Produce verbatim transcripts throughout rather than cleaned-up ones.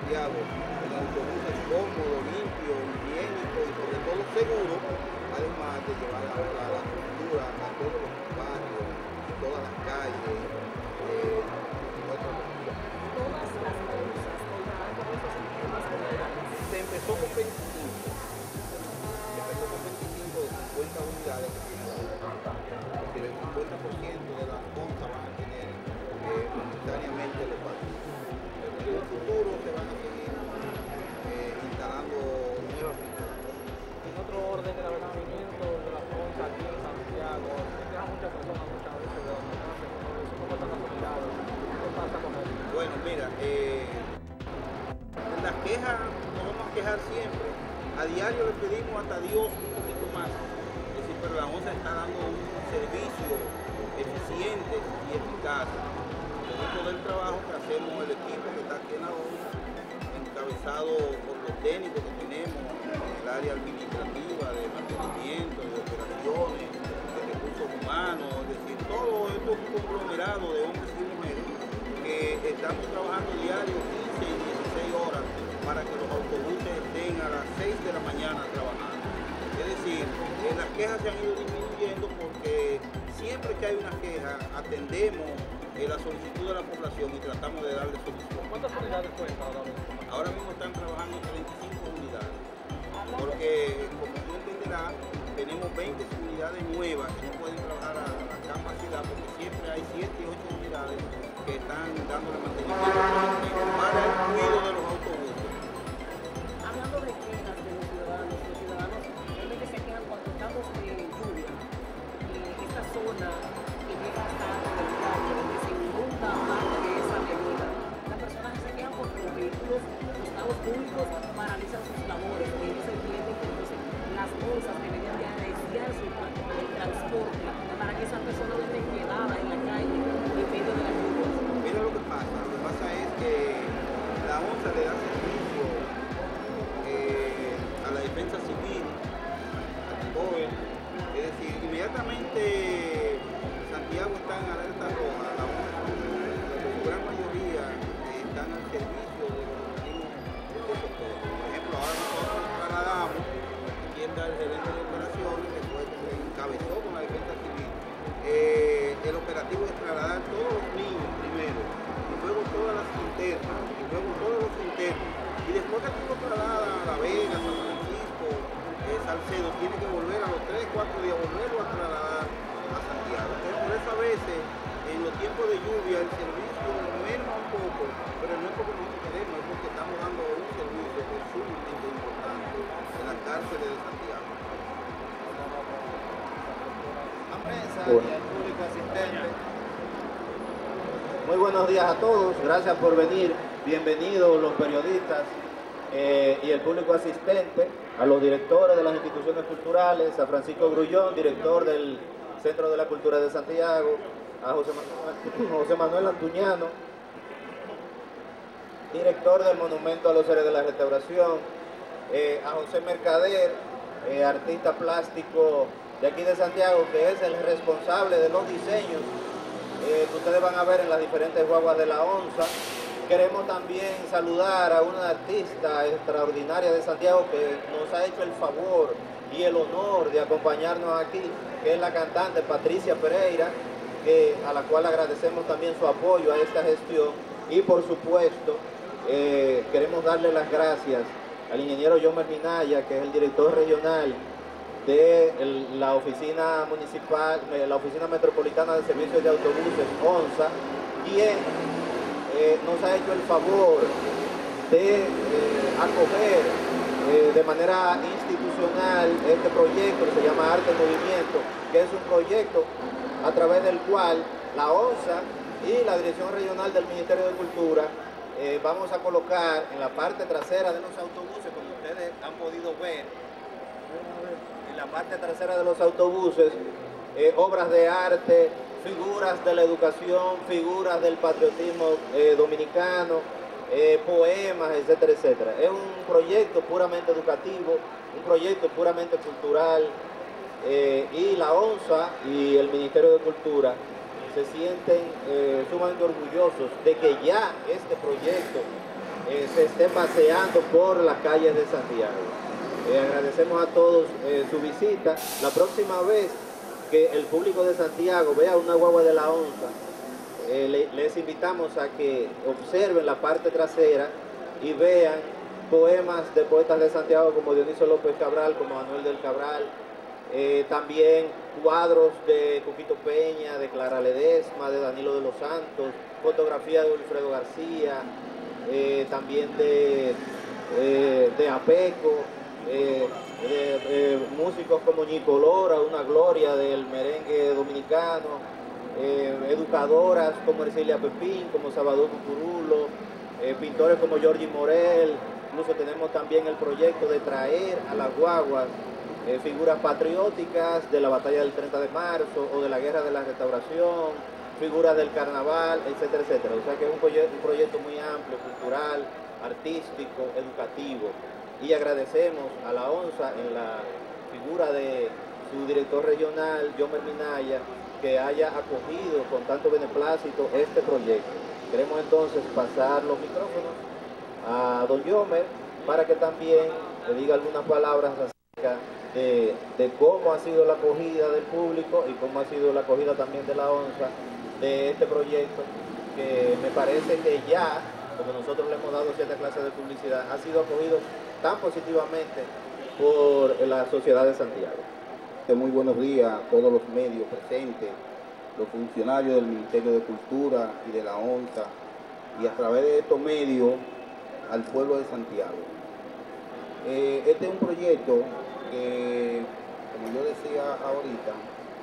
Santiago, el autobús es cómodo, limpio, higiénico y sobre todo seguro, además de llevar a la, la cultura a todos los barrios, todas las calles, eh, nuestra cultura. Todas las onzas contarán con estos sistemas culturales. Se empezó con veinticinco, se empezó con veinticinco de cincuenta unidades que tiene la onza, porque el cincuenta por ciento de las onzas van a tener eh, momentáneamente los barrios. Pero en el futuro se van a seguir eh, instalando nuevas figuras. En otro orden, el avernamiento de las onzas aquí en Santiago, se quejan muchas personas muchas veces de donde nacen, ¿cómo están las unidades? ¿Qué pasa con eso? Bueno, mira, eh, las quejas nos vamos a quejar siempre. A diario le pedimos hasta Dios un poquito más. Es decir, pero la onza está dando un servicio eficiente y eficaz. Producto del trabajo que hacemos el equipo que está aquí en la onza, encabezado por los técnicos que tenemos en el área administrativa, de mantenimiento, de operaciones, de recursos humanos, es decir, todo esto es un conglomerado de hombres y mujeres que estamos trabajando diario quince y dieciséis horas para que los autobuses estén a las seis de la mañana trabajando. Es decir, eh, las quejas se han ido disminuyendo porque siempre que hay una queja atendemos eh, la solicitud de la población y tratamos de darle solución. ¿Cuántas unidades cuentan ahora mismo? Ahora mismo están trabajando treinta y cinco unidades, porque como tú entenderás, tenemos veinte unidades nuevas que no pueden trabajar a la capacidad porque siempre hay siete y ocho unidades que están dándole mantenimiento para el cuidado de los autobuses. Hablando de quejas de los ciudadanos, los ciudadanos realmente se quejan cuando estamos de lluvia. Eh, esta zona que llega hasta el calle, donde se inunda parte de esa avenida. Las personas se quejan porque los vehículos, los carros públicos paralizan sus labores y ellos entienden que entonces las bolsas deberían de arreciar su el transporte para que esas personas no estén quedadas en la calle en medio de la lluvia. Mira lo que pasa, lo que pasa es que la onza le da servicio eh, a la defensa civil, a COE, es decir, inmediatamente Santiago está en alerta roja, la onza, la gran mayoría eh, están al servicio de los organismos de socorro. Por ejemplo, ahora nosotros nos trasladamos, aquí está el gerente de operaciones, que fue que encabezó con la defensa civil, eh, el operativo de trasladar todos los niños primero, y luego todas las internas, y luego todos los internos, y después que tú lo trasladas a La Vega, San Francisco, eh, Salcedo, tiene que volver a los tres, cuatro días, volverlo a trasladar a Santiago. Entonces, por eso a veces, en los tiempos de lluvia, el servicio merma un poco, pero no es porque nosotros queremos, es porque estamos dando un servicio que es sumamente importante en las cárceles de Santiago. A prensa y al público asistente. Muy buenos días a todos, gracias por venir, bienvenidos los periodistas eh, y el público asistente, a los directores de las instituciones culturales, a Francisco Grullón, director del Centro de la Cultura de Santiago, a José Manuel, José Manuel Antuñano, director del Monumento a los Héroes de la Restauración, eh, a José Mercader, eh, artista plástico de aquí de Santiago, que es el responsable de los diseños eh, que ustedes van a ver en las diferentes guaguas de la onza. Queremos también saludar a una artista extraordinaria de Santiago que nos ha hecho el favor y el honor de acompañarnos aquí, que es la cantante Patricia Pereira, que, a la cual agradecemos también su apoyo a esta gestión. Y por supuesto, eh, queremos darle las gracias al ingeniero Yomer Minaya, que es el director regional de el, la oficina municipal, la oficina metropolitana de servicios de autobuses, ONSA, quien eh, nos ha hecho el favor de eh, acoger eh, de manera institucional este proyecto que se llama Arte en Movimiento, que es un proyecto a través del cual la ONSA y la Dirección Regional del Ministerio de Cultura eh, vamos a colocar en la parte trasera de los autobuses, como ustedes han podido ver, en la parte trasera de los autobuses, eh, obras de arte, figuras de la educación, figuras del patriotismo eh, dominicano, eh, poemas, etcétera, etcétera. Es un proyecto puramente educativo, un proyecto puramente cultural, eh, y la ONSA y el Ministerio de Cultura se sienten eh, sumamente orgullosos de que ya este proyecto eh, se esté paseando por las calles de Santiago. Eh, agradecemos a todos eh, su visita. La próxima vez que el público de Santiago vea una guagua de la onza, eh, le, les invitamos a que observen la parte trasera y vean poemas de poetas de Santiago como Dionisio López Cabral, como Manuel del Cabral, eh, también cuadros de Cuquito Peña, de Clara Ledesma, de Danilo de los Santos, fotografía de Wilfredo García, eh, también de, eh, de Apeco, eh, de, eh, músicos como Ñico Lora, una gloria del merengue dominicano, eh, educadoras como Ercilia Pepín, como Salvador Cucurulo, eh, pintores como Giorgi Morel. Incluso tenemos también el proyecto de traer a las guaguas eh, figuras patrióticas de la batalla del treinta de marzo o de la guerra de la restauración, figuras del carnaval, etcétera, etcétera. O sea que es un proyecto, un proyecto muy amplio, cultural, artístico, educativo. Y agradecemos a la onza en la figura de su director regional, Yomer Minaya, que haya acogido con tanto beneplácito este proyecto. Queremos entonces pasar los micrófonos a don Yomer para que también le diga algunas palabras acerca de, de cómo ha sido la acogida del público y cómo ha sido la acogida también de la onza de este proyecto, que me parece que ya, como nosotros le hemos dado cierta clase de publicidad, ha sido acogido tan positivamente por la sociedad de Santiago. Muy buenos días a todos los medios presentes, los funcionarios del Ministerio de Cultura y de la onza, y a través de estos medios al pueblo de Santiago. Eh, este es un proyecto que, como yo decía ahorita,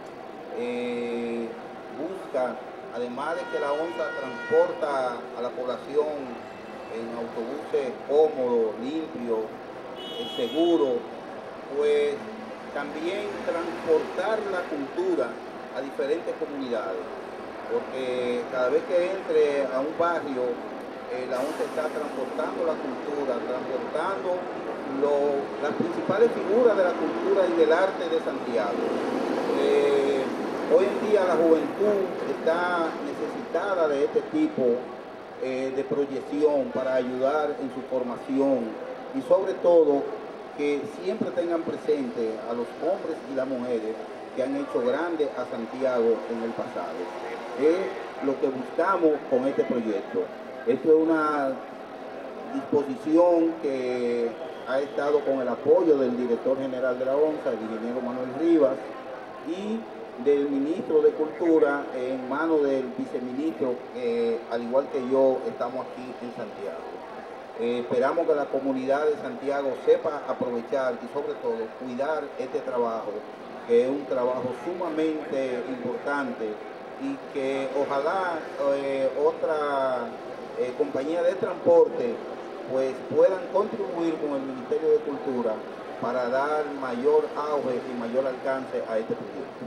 eh, busca, además de que la onza transporta a la población en autobuses cómodos, limpios, seguros, pues también transportar la cultura a diferentes comunidades, porque cada vez que entre a un barrio, eh, la onza está transportando la cultura, transportando lo, las principales figuras de la cultura y del arte de Santiago. Eh, hoy en día la juventud está necesitada de este tipo eh, de proyección para ayudar en su formación y sobre todo que siempre tengan presente a los hombres y las mujeres que han hecho grande a Santiago en el pasado. Es lo que buscamos con este proyecto. Esto es una disposición que ha estado con el apoyo del director general de la onza, el ingeniero Manuel Rivas, y del ministro de Cultura en manos del viceministro, que al igual que yo estamos aquí en Santiago. Eh, esperamos que la comunidad de Santiago sepa aprovechar y sobre todo cuidar este trabajo, que es un trabajo sumamente importante y que ojalá eh, otra eh, compañía de transporte pues puedan contribuir con el Ministerio de Cultura para dar mayor auge y mayor alcance a este proyecto.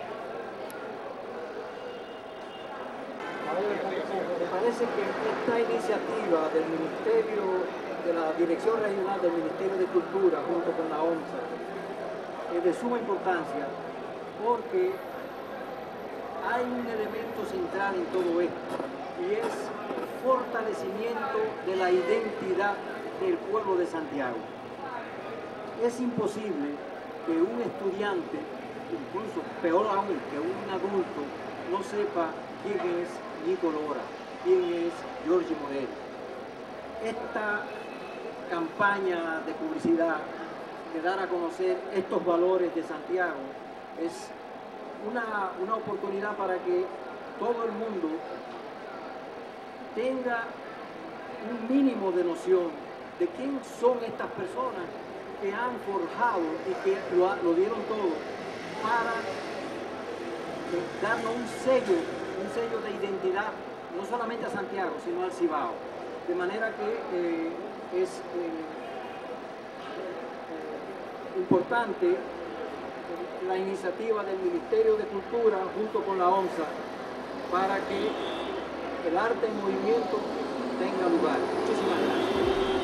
Me parece que esta iniciativa del Ministerio, de la Dirección Regional del Ministerio de Cultura junto con la onza, es de suma importancia porque hay un elemento central en todo esto y es fortalecimiento de la identidad del pueblo de Santiago. Es imposible que un estudiante, incluso peor aún que un adulto, no sepa quién es Ñico Lora, quién es Giorgi Morel. Esta campaña de publicidad, de dar a conocer estos valores de Santiago, es una, una oportunidad para que todo el mundo tenga un mínimo de noción de quién son estas personas que han forjado y que lo, lo dieron todo para darnos un sello, un sello de identidad, no solamente a Santiago, sino al Cibao. De manera que eh, es eh, eh, importante la iniciativa del Ministerio de Cultura junto con la onza para que el arte en movimiento tenga lugar. Muchísimas gracias.